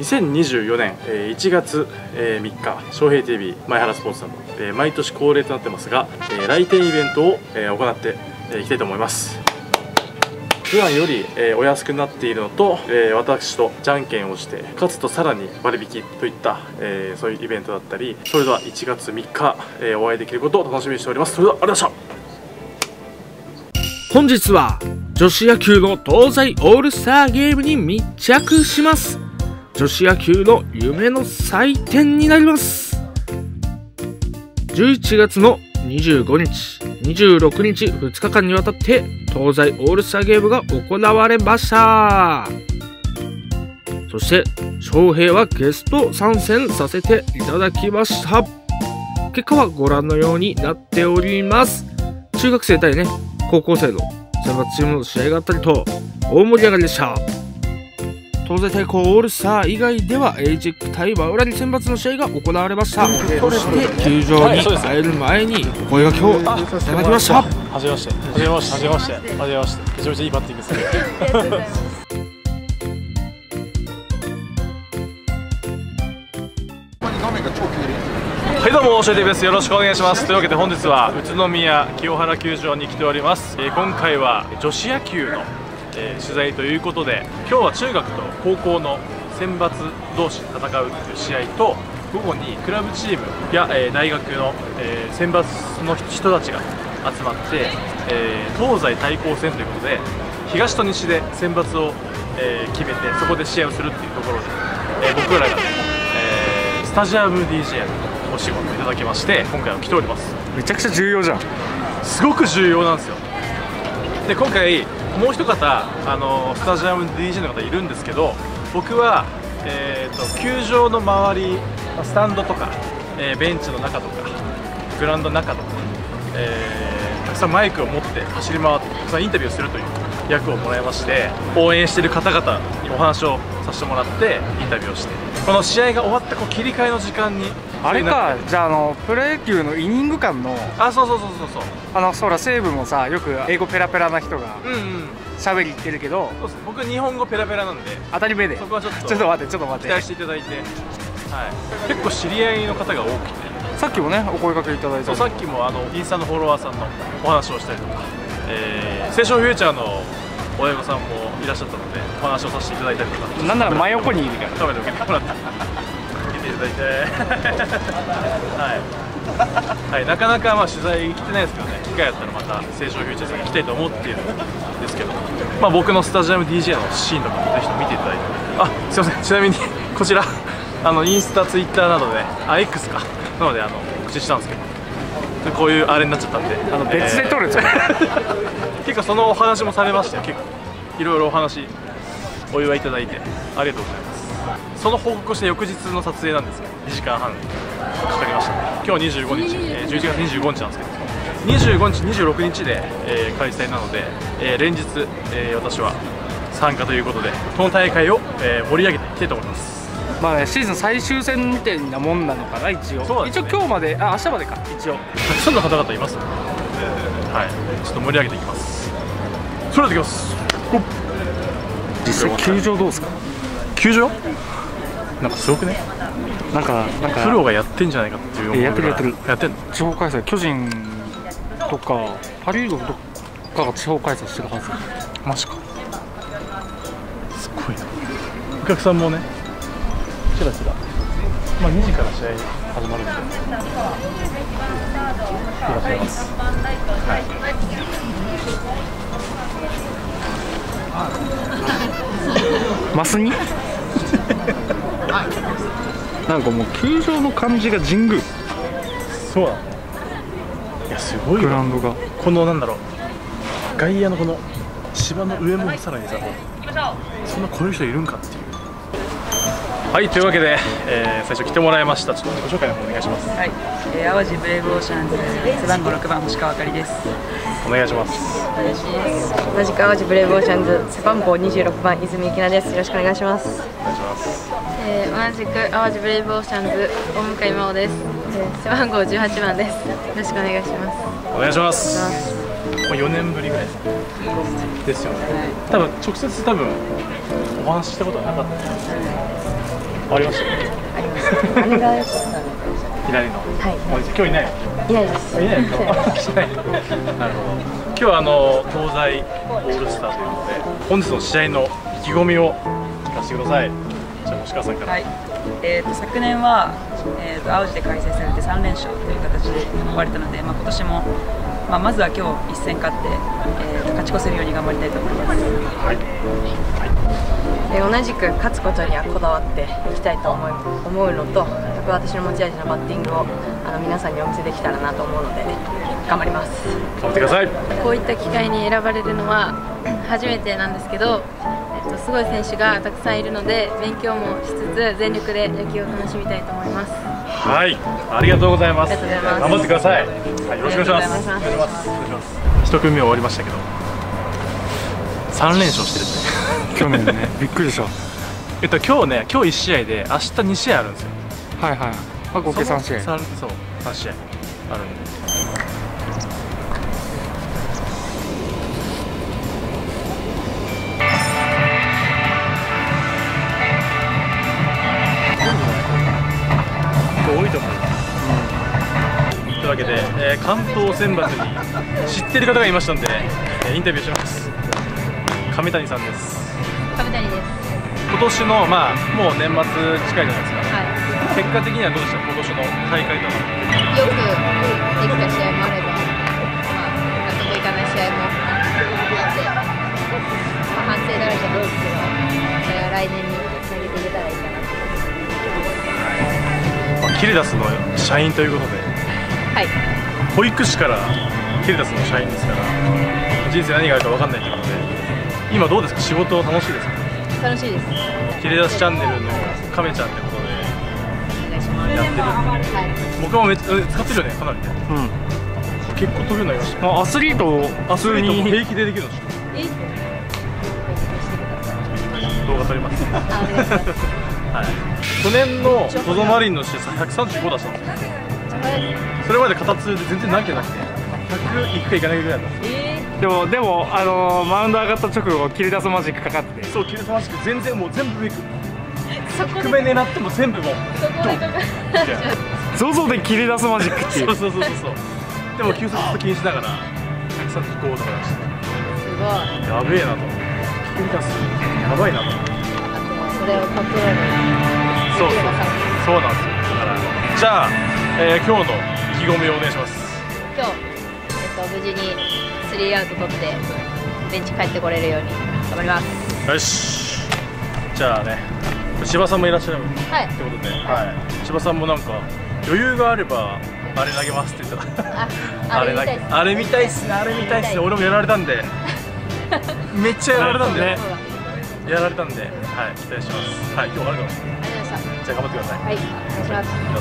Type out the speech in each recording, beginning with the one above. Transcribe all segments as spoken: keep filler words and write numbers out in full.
にせんにじゅうよねんいちがつみっか、翔平 ティービー 前原スポーツさんの毎年恒例となってますが、来店イベントを行っていきたいと思います。普段よりお安くなっているのと、私とじゃんけんをして勝つとさらに割引といったそういうイベントだったり、それではいちがつみっかお会いできることを楽しみにしております。それではありがとうございました。 本日は女子野球の東西オールスターゲームに密着します。女子野球の夢の祭典になります。じゅういちがつのにじゅうごにち、にじゅうろくにち、ふつかかんにわたって東西オールスターゲームが行われました。そして翔平はゲスト参戦させていただきました。結果はご覧のようになっております。中学生対ね、高校生の選抜チームの試合があったりと大盛り上がりでした。東西対抗オールスター以外ではエイジェック対ワウラリ選抜の試合が行われました。そして球場に入る前にお声掛けをいただきました。 はじめまして、はじめまして、はじめまして、はじめまして。めちゃめちゃいいバッティングですね。ありがとうございます。はい、どうも、翔平です。よろしくお願いします。というわけで本日は宇都宮清原球場に来ております。えー、今回は女子野球のえー、取材ということで、今日は中学と高校の選抜同士で戦うという試合と、午後にクラブチームや、えー、大学の、えー、選抜の人たちが集まって、えー、東西対抗戦ということで、東と西で選抜を、えー、決めて、そこで試合をするっていうところで、えー、僕らがね、えー、スタジアム ディージェー のお仕事をいただきまして、今回は来ております。 めちゃくちゃ重要じゃん。 すごく重要なんですよ。で、今回もう一方、あのスタジアム ディージェー の方いるんですけど、僕は、えー、と球場の周り、スタンドとか、えー、ベンチの中とかグラウンドの中とか、えー、たくさんマイクを持って走り回ってたくさんインタビューをするという役をもらいまして、応援している方々にお話をさせてもらってインタビューをして、この試合が終わったこう切り替えの時間にあれか、じゃあ、あのプロ野球のイニング間の、 あ、そうそうそうそうそう、 あのそら西武もさ、よく英語ペラペラな人が喋り言ってるけど、 そうですね、僕日本語ペラペラなんで当たり前で、 そこはちょっとちょっと待ってちょっと待って期待していただいて、はい、結構知り合いの方が多くて、 さっきもねお声掛けいただいて、 そうさっきもあのインスタのフォロワーさんのお話をしたりとか、えー、青春フューチャーの親御さんもいらっしゃったのでお話をさせていただいたりとか、 なんなら真横にいるからカメラ受けてもらって受けていただいてはい、はい、なかなかまあ取材来てないですけどね、機会あったらまた青春フューチャーさんに行きたいと思っているんですけど、まあ、僕のスタジアム ディージェー のシーンとかもぜひとも見ていただいて、あ、すいません、ちなみにこちらあのインスタ、ツイッターなどで、あ、X かなのであの告知したんですけど、こういうあれになっちゃったんで、 あの別で撮るんですよ、えー、結構そのお話もされまして、結構いろいろお話お祝いいただいてありがとうございます。その報告をして翌日の撮影なんですけど、にじかんはんかかりましたね。今日にじゅうごにち、えー、じゅういちがつにじゅうごにちなんですけど、にじゅうごにち、にじゅうろくにちで、えー、開催なので、えー、連日、えー、私は参加ということで、この大会を、えー、盛り上げていきたいと思います。 まあね、シーズン最終戦みたいなもんなのかな、一応。そうですね、一応今日まで、あ、明日までか、一応。 たくさんの方々いますので、はい、ちょっと盛り上げていきます。それではいきます。 実際球場どうですか？ 球場？なんかすごくね。 なんか、なんか。 プロがやってんじゃないかっていう思いが。 やってるやってる。 やってんの？ 地方開催、巨人とかパ・リーグとかが地方開催してるはず。 マジか。すごいな。お客さんもね、ちらちら。まあにじから試合始まるんで。いらっしゃいます。はい。 マスになんかもう球場の感じが神宮。 そうなの。いや、すごいグラウンドがこのなんだろう、外野のこの芝の上もさらにさ、そんなこういう人いるんかっていう。はい、というわけで、えー、最初来てもらいました。ちょっと自己紹介の方お願いします。 はい、えー、淡路ブレイブオーシャンズ背番号ろくばん星川あかりです。 お願いします。 お願いします。 同じく淡路ブレイブオーシャンズ背番号にじゅうろくばん泉ゆきなです。よろしくお願いします。 お願いします。 えー、同じく淡路ブレイブオーシャンズ大向真央です。えー、背番号じゅうはちばんです。よろしくお願いします。 お願いします。もうよねんぶりぐらいですよね。多分直接多分お話ししたことはなかった。 ありました。 あります。姉がよかったので。 左の。 はい。 今日いない。 いないです。 いないの。なるほど。今日はあの東西オールスターということで、本日の試合の意気込みを聞かせてください。じゃあ星川さんから。 はい。えーと昨年はえーと淡路で開催されてさん連勝という形で終われたので、まあ今年もまあまずは今日一戦勝って、えーと勝ち越せるように頑張りたいと思います。 はい。 で同じく勝つことにはこだわっていきたいと思い思うのと、私の持ち味のバッティングをあの皆さんにお見せできたらなと思うので頑張ります。 頑張ってください。 こういった機会に選ばれるのは初めてなんですけど、えっと、すごい選手がたくさんいるので勉強もしつつ全力で野球を楽しみたいと思います。 はい、ありがとうございます。 ありがとうございます。 頑張ってください。はい、よろしくお願いします。 ありがとうございます。 お願いします。一組目終わりましたけど、三連勝してるって。 去年ね、びっくりした。 えっと今日ね、今日一試合で明日二試合あるんですよ。 はいはい。あ、合計三試合。 三そう三試合あるんで。多いと思う。というわけで、えー、関東選抜に知ってる方がいましたんで、えー、インタビューします。亀谷さんです。 亀谷です。 今年のまあもう年末近いじゃないですか。 はい。 結果的にはどうでした？今年の大会とは。 よくできた試合もあれば、まあ納得いかない試合もあって、まあ、反省だらけなんですけど、それは来年につなげていけたらいいかなと。 まあ、キレダスの社員ということで、 はい。 保育士からキレダスの社員ですから、人生何があるか分かんないということで、今どうですか？仕事楽しいですか？ 楽しいです。 キレダスチャンネルの亀ちゃんってことでやってるんで、 はい。 僕もめっちゃ使ってるよね、かなりね。うん。結構飛ぶようになりました。 あ、アスリートアスリートも平気でできるんですよ。 え？ 動画撮ります。 あ、お願いします。 はい。去年のゾゾマリンの試合ひゃくさんじゅうご出したんですよ。それまで肩痛で全然投げてなくて、ひゃくいくかいかないぐらいだったんですよ。 でもでもあのー、マウンド上がった直後切り出すマジックかかって。 そう、切り出すマジック全然もう全部上行く。低め狙っても全部もうドン。 ゾゾで切り出すマジックっていう。 そうそうそうそうそう。でも球速ずっと気にしながらひゃくさんじゅうごとか出して。 すごい。 やべえなと。危険タスやばいなと。 あとそれをコントロール。 そうそうそうなんですよ。だからじゃあ、えー、今日の意気込みをお願いします。 今日、えっと、無事にスリーアウト取ってベンチ帰ってこれるように頑張ります。 よし。じゃあね、千葉さんもいらっしゃるはいってことで、はい、千葉さんもなんか余裕があればあれ投げますって言ってた。 あ、 あれ投げあれ見たいっすね。あれ見たいっすね。俺もやられたんでめっちゃやられたんでね。やられたんで、はい、期待します。はい、今日はありがとうございます。 ありがとうございました。 じゃあ頑張ってください。 はい、お願いします。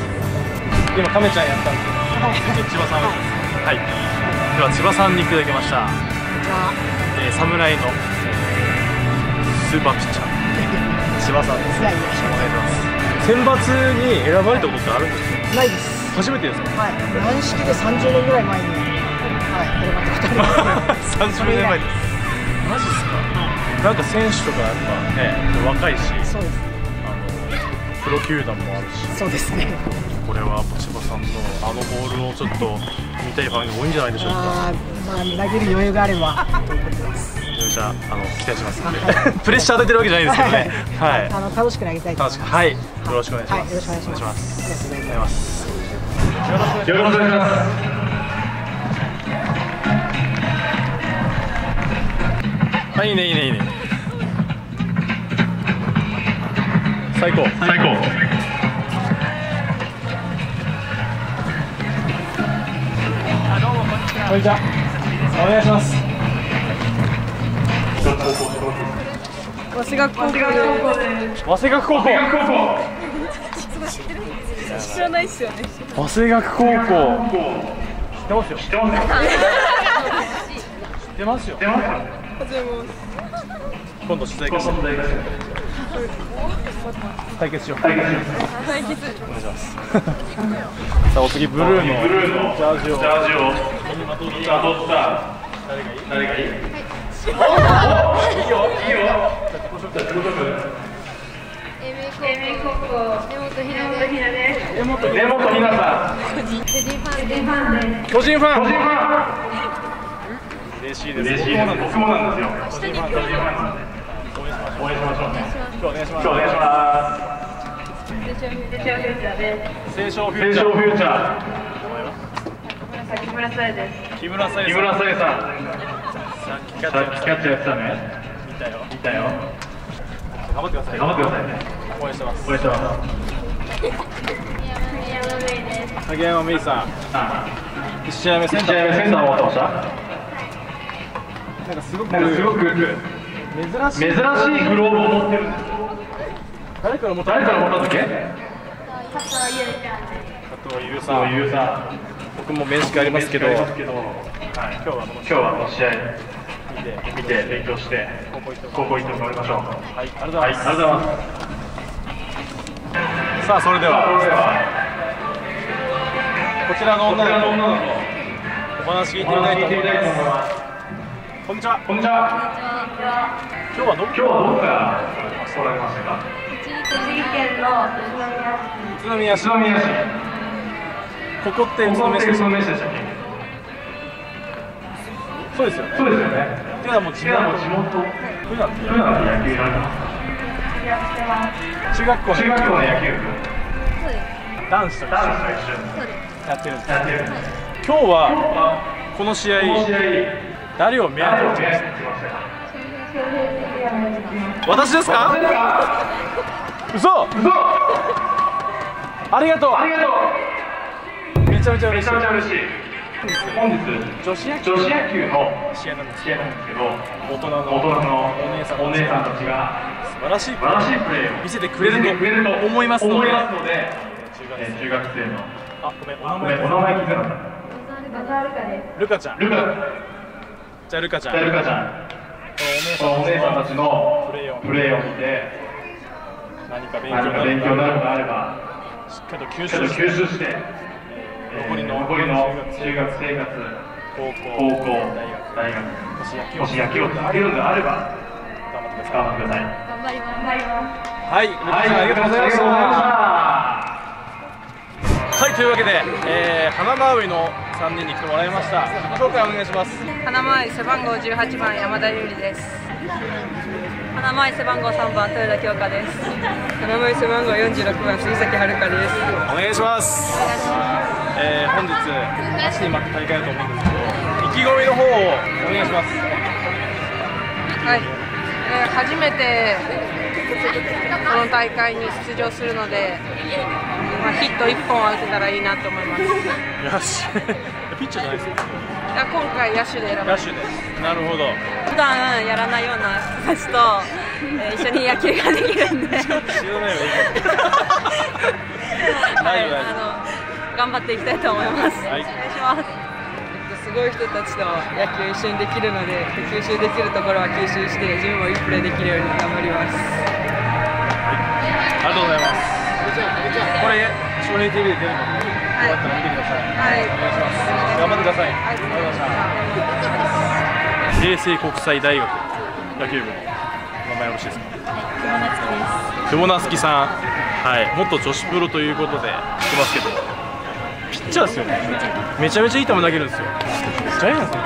今亀ちゃんやったんで、千葉さんです。はい。では千葉さんにいただきました。えー、侍の、えー、スーパーピッチャー千葉さんです。お願いします。選抜に選ばれたことってあるんですか？ ないです。 初めてですか？ はい。軟式でさんじゅうねんぐらい前に、はい、選ばれたことあります。 さんじゅうねんまえです。マジですか？なんか選手とかやっぱね、若いし、 そうです。 あのプロ球団もあるし、 そうですね。 これは千葉さんのあのボールをちょっと見たいファンが多いんじゃないでしょうか。 あまあ投げる余裕があればと思ってます。 じゃあ、あの期待します。プレッシャー当ててるわけじゃないですけどね。はい。 あの楽しく投げたいと思います。 はい。よろしくお願いします。 はい、よろしくお願いします。 ありがとうございます。よろしくお願いします。はい、いいねいいねいいね。最高最高。こんにちは。お願いします。 早稲学高校です。 早稲学高校。 知らないっすよね。 早稲学高校。知ってますよ。知ってますよ。知ってますよ。今度取材して対決しよう。対決。お願いします。さあお次ブルーのジャージをジャージを今取った誰がいい？誰がいい？いいよいいよ。じゃあ自己紹介。 英明根本ひなさん。 巨人ファンです。 巨人ファン。嬉しいです。嬉しいです。僕もなんですよ。巨人ファンなんで。応援しましょうね。今日お願いします。今日お願いします。青少フューチャー。青少フューチャー。 木村さえです。 木村さえさん。木村さえさん。さっきキャッチャーやってたね。見たよ。見たよ。頑張ってください。頑張ってくださいね。応援してます。応援してます。影山芽衣さん。一試合目センター。一試合目センターを持ってました。なんかすごくなんかすごく珍しい珍しいグローブを持ってるんですよ。誰から持った誰から持ったんだっけ？加藤優さん。加藤優さん。僕も面識ありますけど、はい、今日は今日はこの試合見て勉強して高校行ってもらいましょう。はい、ありがとうございます。さあそれではこちらの女の子お話聞いてみたいと思います。こんにちは。こんにちは。今日はど今日はどこから来られましたか？栃木県の宇都宮市。宇都宮市。ここって宇都宮市でしたっけ？そうですよね。そうですよね。っていうのはもう地元。普段って野球やるの？中学校中学校の野球部。男子と一緒にやってるんです。今日はこの試合誰を目当てに来ました？私ですか？嘘！嘘！ありがとう。ありがとう。めちゃめちゃ嬉しい。めちゃめちゃ嬉しい。本日女子野球の試合なんですけど、大人の大人のお姉さんお姉さんたちが素晴らしいプレーを見せてくれると思いますので、中学生のあごめんお名前お名前聞いてなかった。ルカちゃん。ルカ。じゃあルカちゃん。ルカちゃん。このお姉さんたちのプレーを見て何か勉強になることがあればしっかりと吸収して。残りの中学生活、高校、大学、もし野球を続けるのであれば頑張ってください。頑張ります。はい、ありがとうございました。はい、というわけで、えー、花マウイのさんにんに来てもらいました。紹介お願いします。 花マウイ背番号じゅうはちばん山田優里です。花マウイ背番号さんばん豊田京香です。花マウイ背番号よんじゅうろくばん杉崎遥です。 お願いします。えー、本日足に巻く大会だと思うんですけど、意気込みの方をお願いします。 はい、えー、初めてこの大会に出場するので、まあ、ヒットいっぽんは打てたらいいなと思います。 よしピッチャーじゃないですよ。 いや今回野手で選ばれました。 野手です。なるほど。 普段やらないような人たちと、えー、一緒に野球ができるんで知らないよはい、あの頑張っていきたいと思います。はい、お願いします。すごい人たちと野球一緒にできるので、吸収できるところは吸収して自分もいいプレーできるように頑張ります。 はい、ありがとうございます。これ少年 ティーブイ で出るので、よかったら見てください。はい、お願いします。頑張ってください。ありがとうございました。平成国際大学野球部の名前よろしいですか？久保夏樹さん。はい、元女子プロということで来てますけど、ピッチャーですよね。めちゃめちゃいい球投げるんですよ。ジャイアンツジ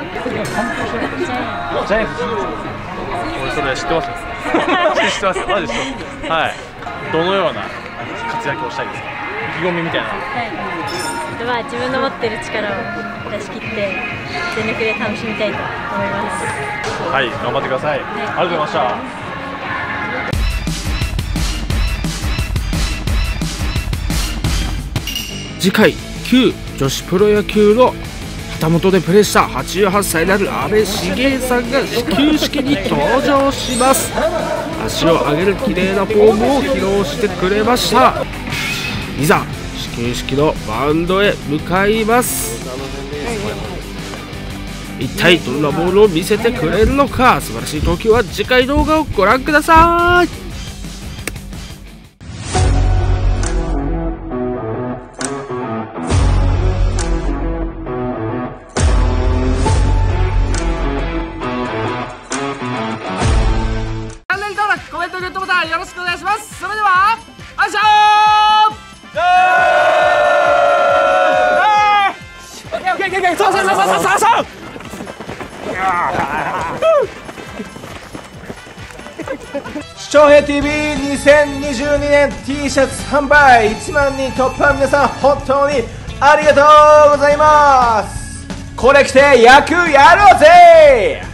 ャイアンツ俺それ知ってますよ。マジで知ってますよ。マジで知ってます。はい、どのような活躍をしたいですか？意気込みみたいな。はい、 まあ自分の持ってる力を出し切って全力で楽しみたいと思います。 はい、頑張ってください。はい、ありがとうございました。 次回旧女子プロ野球の旗本でプレーしたはちじゅうはっさいである阿部茂さんが始球式に登場します。足を上げる綺麗なフォームを披露してくれました。いざ始球式のマウンドへ向かいます。一体どんなボールを見せてくれるのか、素晴らしい投球は次回動画をご覧ください。 よろしくお願いします。それではささささ視聴兵 ティーブイにせんにじゅうにねん T シャツ販売いちまんにん突破、皆さん本当にありがとうございます。これ着て野球やろうぜ。